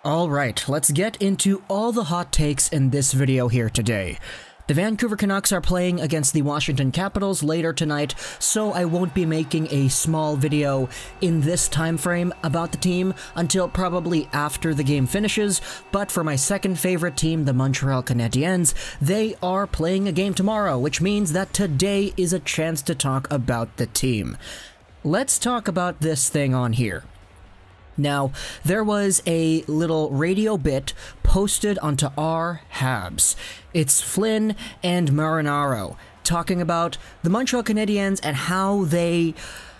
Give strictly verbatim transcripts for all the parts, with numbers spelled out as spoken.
Alright, let's get into all the hot takes in this video here today. The Vancouver Canucks are playing against the Washington Capitals later tonight, so I won't be making a small video in this time frame about the team until probably after the game finishes, but for my second favorite team, the Montreal Canadiens, they are playing a game tomorrow, which means that today is a chance to talk about the team. Let's talk about this thing on here. Now, there was a little radio bit posted onto our Habs. It's Flynn and Marinaro talking about the Montreal Canadiens and how they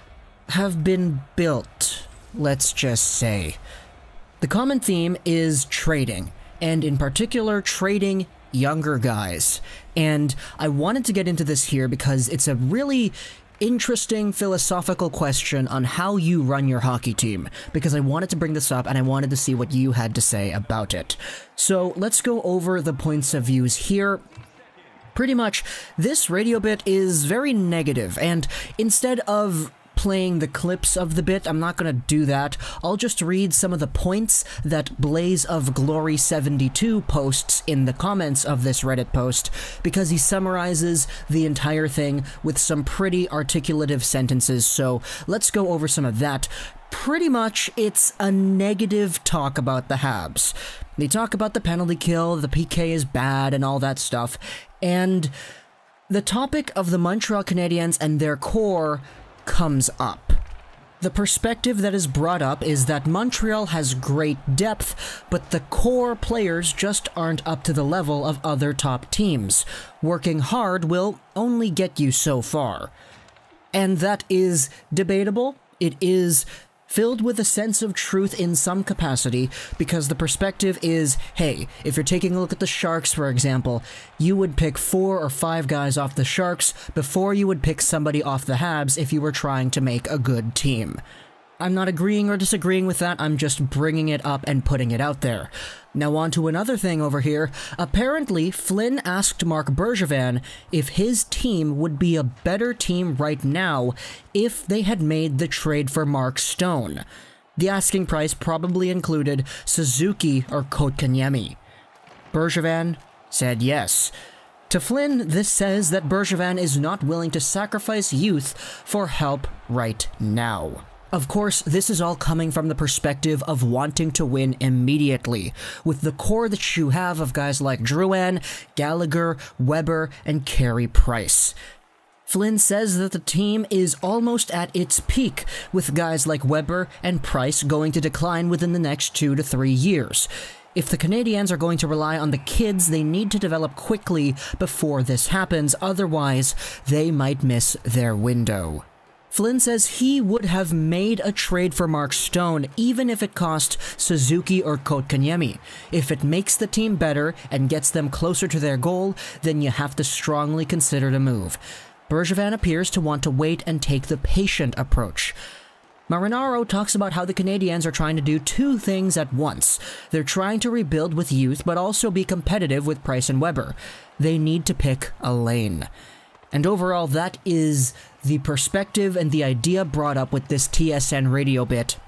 have been built, let's just say. The common theme is trading, and in particular, trading younger guys. And I wanted to get into this here because it's a really interesting philosophical question on how you run your hockey team, because I wanted to bring this up and I wanted to see what you had to say about it. So let's go over the points of views here. Pretty much, this radio bit is very negative, and instead of playing the clips of the bit, I'm not going to do that. I'll just read some of the points that Blaze of Glory seventy-two posts in the comments of this Reddit post, because he summarizes the entire thing with some pretty articulative sentences, so let's go over some of that. Pretty much, it's a negative talk about the Habs. They talk about the penalty kill, the P K is bad, and all that stuff, and the topic of the Montreal Canadiens and their core comes up. The perspective that is brought up is that Montreal has great depth, but the core players just aren't up to the level of other top teams. Working hard will only get you so far. And that is debatable. It is filled with a sense of truth in some capacity, because the perspective is, hey, if you're taking a look at the Sharks, for example, you would pick four or five guys off the Sharks before you would pick somebody off the Habs if you were trying to make a good team. I'm not agreeing or disagreeing with that, I'm just bringing it up and putting it out there. Now on to another thing over here. Apparently, Flynn asked Marc Bergevin if his team would be a better team right now if they had made the trade for Mark Stone. The asking price probably included Suzuki or Kotkaniemi. Bergevin said yes. To Flynn, this says that Bergevin is not willing to sacrifice youth for help right now. Of course, this is all coming from the perspective of wanting to win immediately, with the core that you have of guys like Drouin, Gallagher, Weber, and Carey Price. Flynn says that the team is almost at its peak, with guys like Weber and Price going to decline within the next two to three years. If the Canadiens are going to rely on the kids, they need to develop quickly before this happens, otherwise they might miss their window. Flynn says he would have made a trade for Mark Stone even if it cost Suzuki or Kotkaniemi. If it makes the team better and gets them closer to their goal, then you have to strongly consider the move. Bergevin appears to want to wait and take the patient approach. Marinaro talks about how the Canadiens are trying to do two things at once. They're trying to rebuild with youth, but also be competitive with Price and Weber. They need to pick a lane. And overall, that is the perspective and the idea brought up with this T S N radio bit.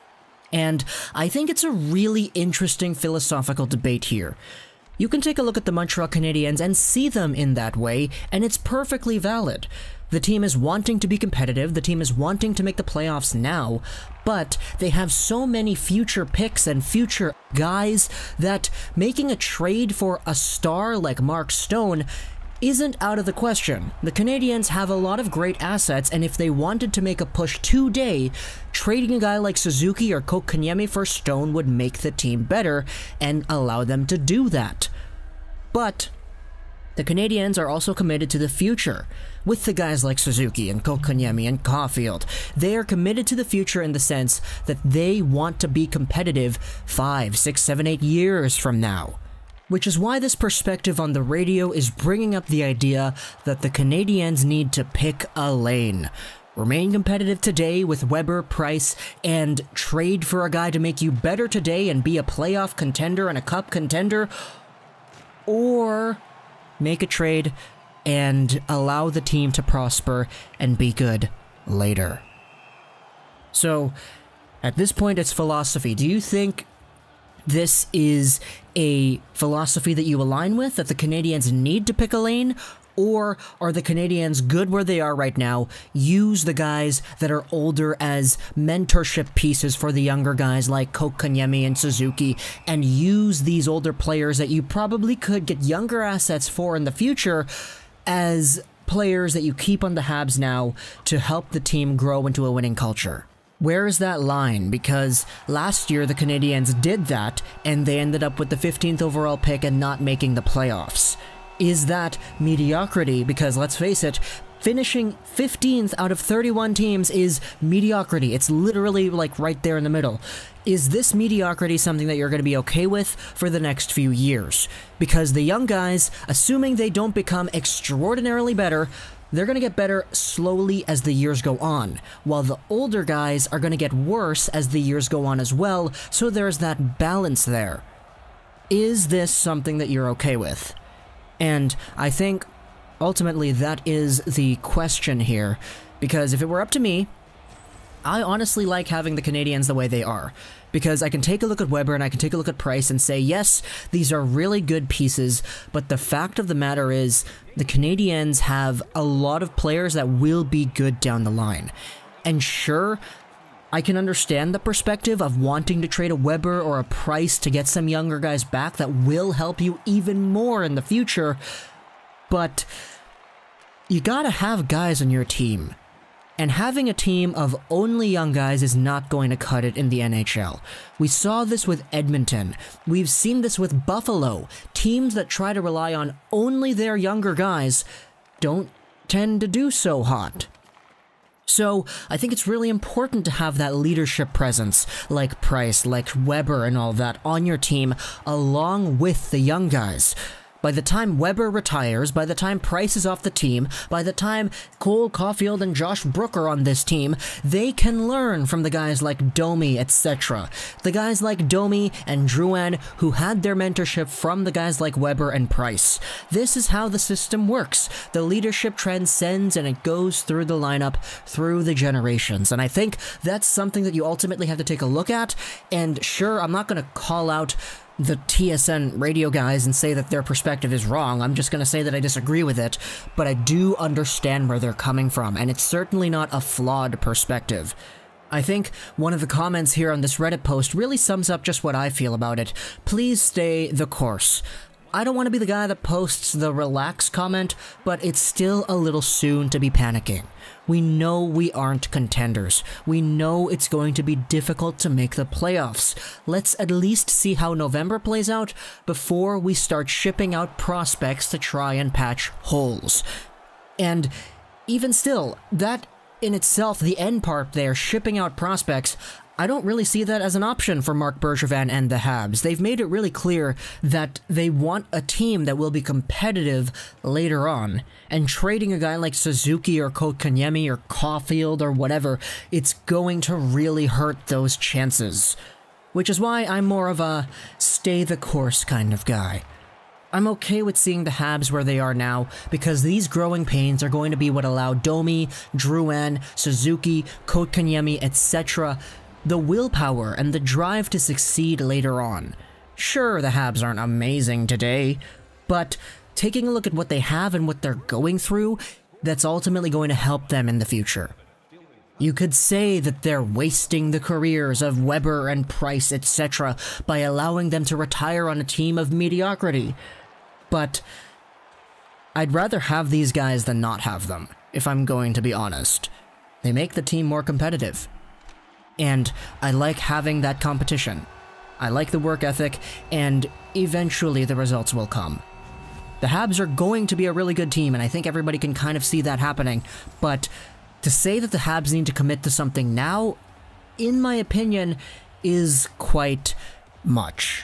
And I think it's a really interesting philosophical debate here. You can take a look at the Montreal Canadiens and see them in that way, and it's perfectly valid. The team is wanting to be competitive, the team is wanting to make the playoffs now, but they have so many future picks and future guys that making a trade for a star like Mark Stone isn't out of the question. The Canadiens have a lot of great assets, and if they wanted to make a push today, trading a guy like Suzuki or Kotkaniemi for Stone would make the team better and allow them to do that. But the Canadiens are also committed to the future. With the guys like Suzuki and Kotkaniemi and Caulfield, they are committed to the future in the sense that they want to be competitive five, six, seven, eight years from now. Which is why this perspective on the radio is bringing up the idea that the Canadiens need to pick a lane. Remain competitive today with Weber, Price, and trade for a guy to make you better today and be a playoff contender and a cup contender, or make a trade and allow the team to prosper and be good later. So, at this point, it's philosophy. Do you think this is a philosophy that you align with, that the Canadiens need to pick a lane, or are the Canadiens good where they are right now? Use the guys that are older as mentorship pieces for the younger guys like Kotkaniemi and Suzuki, and use these older players that you probably could get younger assets for in the future as players that you keep on the Habs now to help the team grow into a winning culture. Where is that line? Because last year the Canadiens did that, and they ended up with the fifteenth overall pick and not making the playoffs. Is that mediocrity? Because let's face it, finishing fifteenth out of thirty-one teams is mediocrity. It's literally like right there in the middle. Is this mediocrity something that you're going to be okay with for the next few years? Because the young guys, assuming they don't become extraordinarily better, they're going to get better slowly as the years go on, while the older guys are going to get worse as the years go on as well, so there's that balance there. Is this something that you're okay with? And I think, ultimately, that is the question here, because if it were up to me, I honestly like having the Canadiens the way they are, because I can take a look at Weber and I can take a look at Price and say, yes, these are really good pieces, but the fact of the matter is, the Canadiens have a lot of players that will be good down the line. And sure, I can understand the perspective of wanting to trade a Weber or a Price to get some younger guys back that will help you even more in the future, but you gotta have guys on your team. And having a team of only young guys is not going to cut it in the N H L. We saw this with Edmonton. We've seen this with Buffalo. Teams that try to rely on only their younger guys don't tend to do so hot. So, I think it's really important to have that leadership presence, like Price, like Weber and all that, on your team, along with the young guys. By the time Weber retires, by the time Price is off the team, by the time Cole Caulfield and Josh Brook are on this team, they can learn from the guys like Domi, et cetera. The guys like Domi and Drouin, who had their mentorship from the guys like Weber and Price. This is how the system works. The leadership transcends and it goes through the lineup, through the generations. And I think that's something that you ultimately have to take a look at. And sure, I'm not going to call out the T S N radio guys and say that their perspective is wrong. I'm just going to say that I disagree with it, but I do understand where they're coming from, and it's certainly not a flawed perspective. I think one of the comments here on this Reddit post really sums up just what I feel about it. Please stay the course. I don't want to be the guy that posts the relax comment, but it's still a little soon to be panicking. We know we aren't contenders. We know it's going to be difficult to make the playoffs. Let's at least see how November plays out before we start shipping out prospects to try and patch holes. And even still, that in itself, the end part there, shipping out prospects, I don't really see that as an option for Marc Bergevin and the Habs. They've made it really clear that they want a team that will be competitive later on. And trading a guy like Suzuki or Kotkaniemi or Caulfield or whatever, it's going to really hurt those chances. Which is why I'm more of a stay the course kind of guy. I'm okay with seeing the Habs where they are now, because these growing pains are going to be what allow Domi, Drouin, Suzuki, Kotkaniemi, et cetera the willpower and the drive to succeed later on. Sure, the Habs aren't amazing today, but taking a look at what they have and what they're going through, that's ultimately going to help them in the future. You could say that they're wasting the careers of Weber and Price, et cetera by allowing them to retire on a team of mediocrity, but I'd rather have these guys than not have them, if I'm going to be honest. They make the team more competitive. And I like having that competition. I like the work ethic, and eventually the results will come. The Habs are going to be a really good team, and I think everybody can kind of see that happening, but to say that the Habs need to commit to something now, in my opinion, is quite much.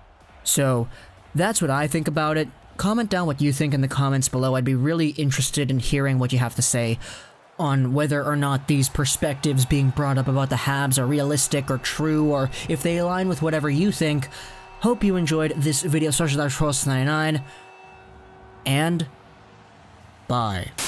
So, that's what I think about it. Comment down what you think in the comments below. I'd be really interested in hearing what you have to say on whether or not these perspectives being brought up about the Habs are realistic or true, or if they align with whatever you think. Hope you enjoyed this video. Social ninety-nine, and bye.